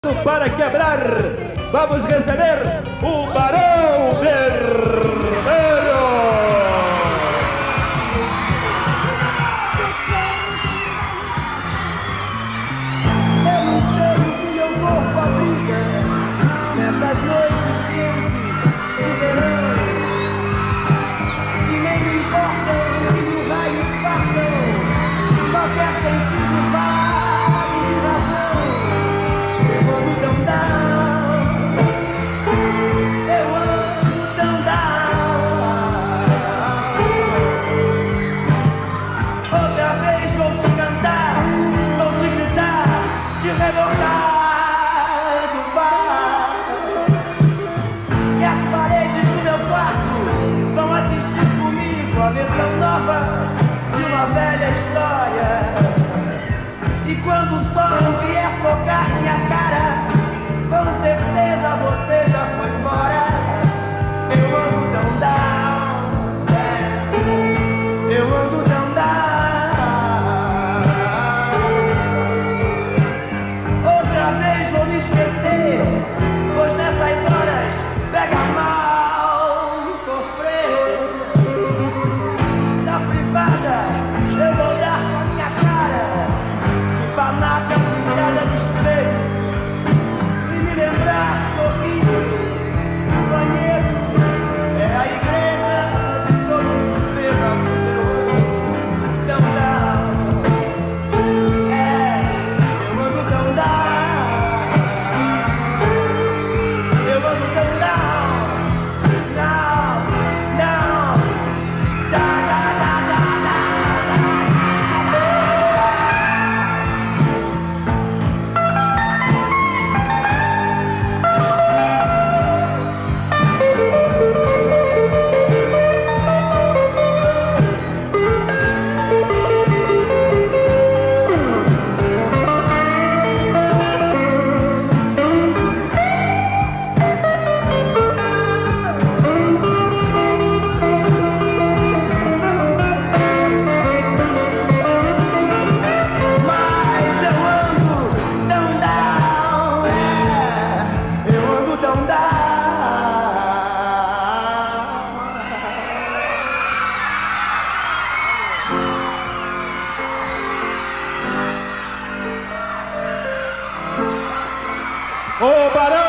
Para quebrar, vamos receber o Barão Vermelho. Eu não sei o que meu corpo abriga nessas noites quentes de verão, e nem me importam que os raios partam qualquer sentido vago de razão. Eu ando tão down, eu ando tão down. Outra vez vou te cantar, vou te gritar, te revoltar do bar. E as paredes do meu quarto vão assistir comigo a versão nova de uma velha história. E quando o sol vier tocar minha cara, com certeza você já foi embora. Eu ando tão down, eu ando tão down. Outra vez vou me esquecer, pois nessas horas pega mal sofrer. Na privada eu vou dar com a minha cara, panaca pintada no espelho, e me lembrar sorrindo. O banheiro é a igreja de todos os bêbados. Eu ando tão down, eu ando tão down, eu ando tão down, não, não, já, já, já, já, já. O Barão